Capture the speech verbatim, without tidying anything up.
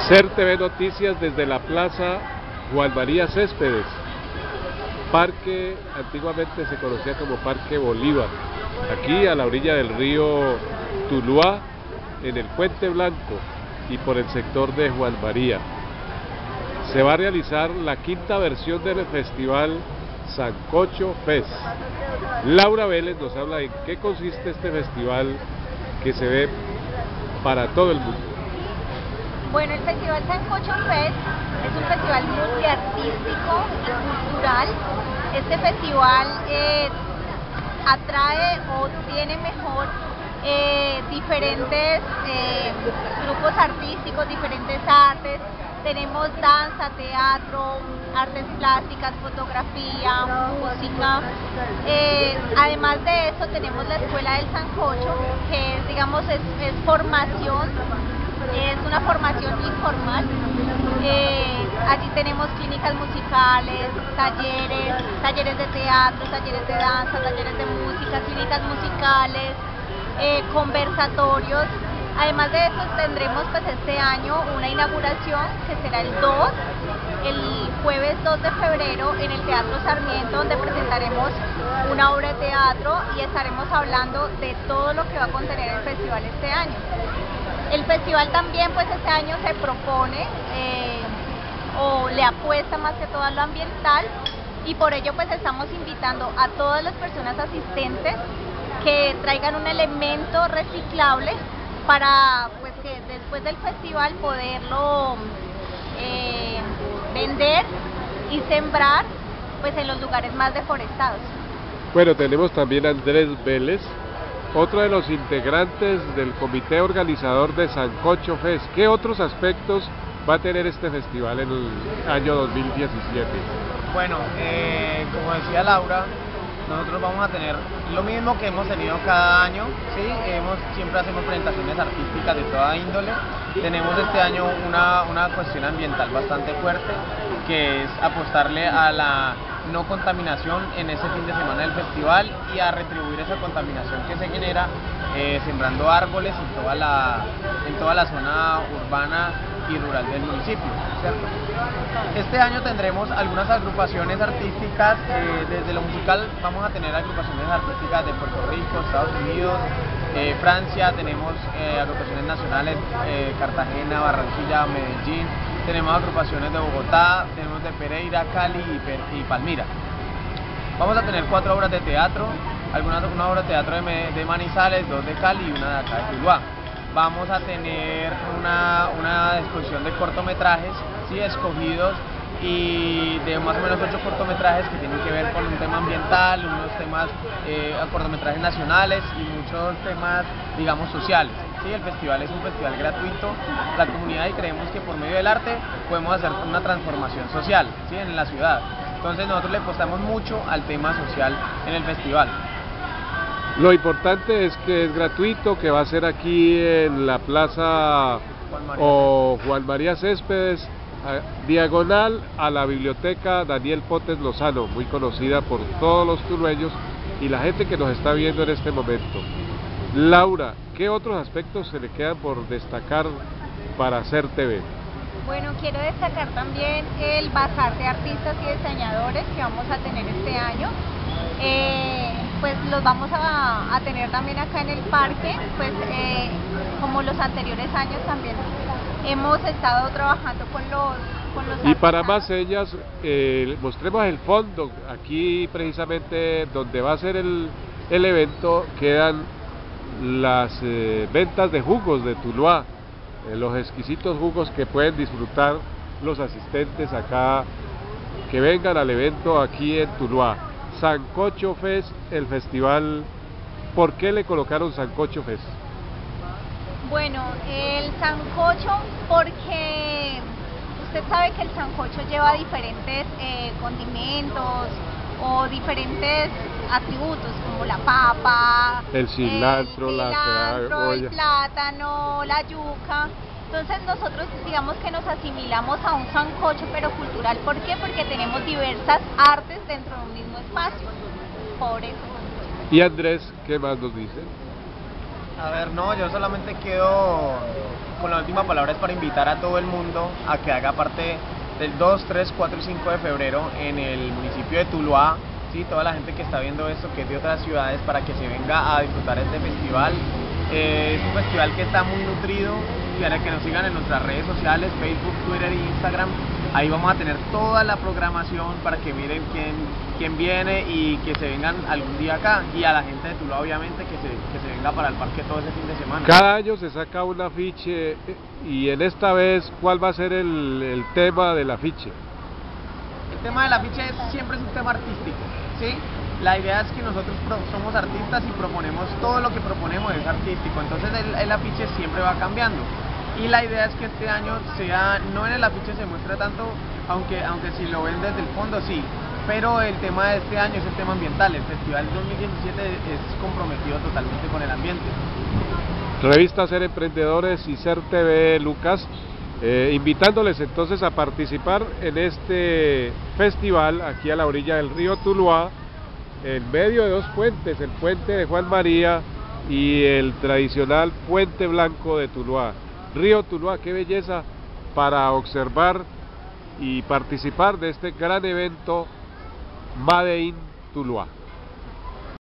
C E R T V Noticias desde la Plaza Juan María Céspedes, parque, antiguamente se conocía como Parque Bolívar, aquí a la orilla del río Tuluá, en el Puente Blanco y por el sector de Juan María. Se va a realizar la quinta versión del festival Sancocho Fest. Laura Vélez nos habla en qué consiste este festival que se ve para todo el mundo. Bueno, el Festival Sancocho Fest es un festival multiartístico y cultural. Este festival eh, atrae o tiene mejor eh, diferentes eh, grupos artísticos, diferentes artes. Tenemos danza, teatro, artes plásticas, fotografía, música. Eh, además de eso tenemos la Escuela del Sancocho, que es, digamos, es, es formación. Es una formación informal. Eh, allí tenemos clínicas musicales, talleres, talleres de teatro, talleres de danza, talleres de música, clínicas musicales, eh, conversatorios. Además de eso tendremos pues este año una inauguración que será el dos, el jueves dos de febrero en el Teatro Sarmiento, donde presentaremos una obra de teatro y estaremos hablando de todo lo que va a contener el festival este año. El festival también pues este año se propone eh, o le apuesta más que todo a lo ambiental, y por ello pues estamos invitando a todas las personas asistentes que traigan un elemento reciclable para pues que después del festival poderlo eh, vender y sembrar pues en los lugares más deforestados. Bueno, tenemos también a Andrés Vélez, otro de los integrantes del comité organizador de Sancocho Fest. ¿Qué otros aspectos va a tener este festival en el año dos mil diecisiete? Bueno, eh, como decía Laura, nosotros vamos a tener lo mismo que hemos tenido cada año, ¿sí? Hemos, siempre hacemos presentaciones artísticas de toda índole. Tenemos este año una, una cuestión ambiental bastante fuerte, que es apostarle a la no contaminación en ese fin de semana del festival y a retribuir esa contaminación que se genera eh, sembrando árboles en toda la, en toda la zona urbana y rural del municipio, ¿cierto? Este año tendremos algunas agrupaciones artísticas, eh, desde lo musical vamos a tener agrupaciones artísticas de Puerto Rico, Estados Unidos, eh, Francia, tenemos eh, agrupaciones nacionales, eh, Cartagena, Barranquilla, Medellín, tenemos agrupaciones de Bogotá, tenemos de Pereira, Cali y, y Palmira. Vamos a tener cuatro obras de teatro, algunas una obra de teatro de, de Manizales, dos de Cali y una de acá de Tuluá. Vamos a tener una, una exposición de cortometrajes, ¿sí? Escogidos, y de más o menos ocho cortometrajes que tienen que ver con un tema ambiental, unos temas, eh, cortometrajes nacionales y muchos temas, digamos, sociales. Sí, el festival es un festival gratuito, la comunidad, y creemos que por medio del arte podemos hacer una transformación social, ¿sí? En la ciudad. Entonces nosotros le apostamos mucho al tema social en el festival. Lo importante es que es gratuito, que va a ser aquí en la Plaza Juan María o Juan María Céspedes, a, diagonal a la Biblioteca Daniel Potes Lozano, muy conocida por todos los tulueños y la gente que nos está viendo en este momento. Laura, ¿qué otros aspectos se le quedan por destacar para C E R T V? Bueno, quiero destacar también el bazar de artistas y diseñadores que vamos a tener este año. Eh, pues los vamos a, a tener también acá en el parque, pues eh, como los anteriores años también hemos estado trabajando con los, con los y para más señas, eh, mostremos el fondo. Aquí precisamente donde va a ser el, el evento quedan las eh, ventas de jugos de Tuluá, eh, los exquisitos jugos que pueden disfrutar los asistentes acá, que vengan al evento aquí en Tuluá. Sancocho Fest, el festival. ¿Por qué le colocaron Sancocho Fest? Bueno, el sancocho porque usted sabe que el sancocho lleva diferentes eh, condimentos o diferentes atributos como la papa, el cilantro, el, cilantro, la cebolla, el plátano, la yuca. Entonces nosotros digamos que nos asimilamos a un sancocho pero cultural. ¿Por qué? Porque tenemos diversas artes dentro de un mismo espacio. Por eso. Y Andrés, ¿qué más nos dice? A ver, no, yo solamente quiero con la última palabra es para invitar a todo el mundo a que haga parte del dos, tres, cuatro y cinco de febrero en el municipio de Tuluá. Sí, toda la gente que está viendo esto, que es de otras ciudades, para que se venga a disfrutar este festival. Eh, es un festival que está muy nutrido, y para que nos sigan en nuestras redes sociales, Facebook, Twitter e Instagram. Ahí vamos a tener toda la programación para que miren quién, quién viene y que se vengan algún día acá. Y a la gente de Tuluá, obviamente, que se, que se venga para el parque todo ese fin de semana. Cada año se saca un afiche, y en esta vez, ¿cuál va a ser el, el tema del afiche? El tema del afiche es, siempre es un tema artístico, ¿sí? La idea es que nosotros pro, somos artistas y proponemos, todo lo que proponemos es artístico, entonces el, el afiche siempre va cambiando. Y la idea es que este año sea, no en el afiche se muestra tanto, aunque, aunque si lo ven desde el fondo sí, pero el tema de este año es el tema ambiental. El Festival dos mil diecisiete es comprometido totalmente con el ambiente. Revista Ser Emprendedores y Ser T V, Lucas, eh, invitándoles entonces a participar en este festival aquí a la orilla del río Tuluá, en medio de dos puentes, el puente de Juan María y el tradicional puente blanco de Tuluá. Río Tuluá, qué belleza para observar y participar de este gran evento Made in Tuluá.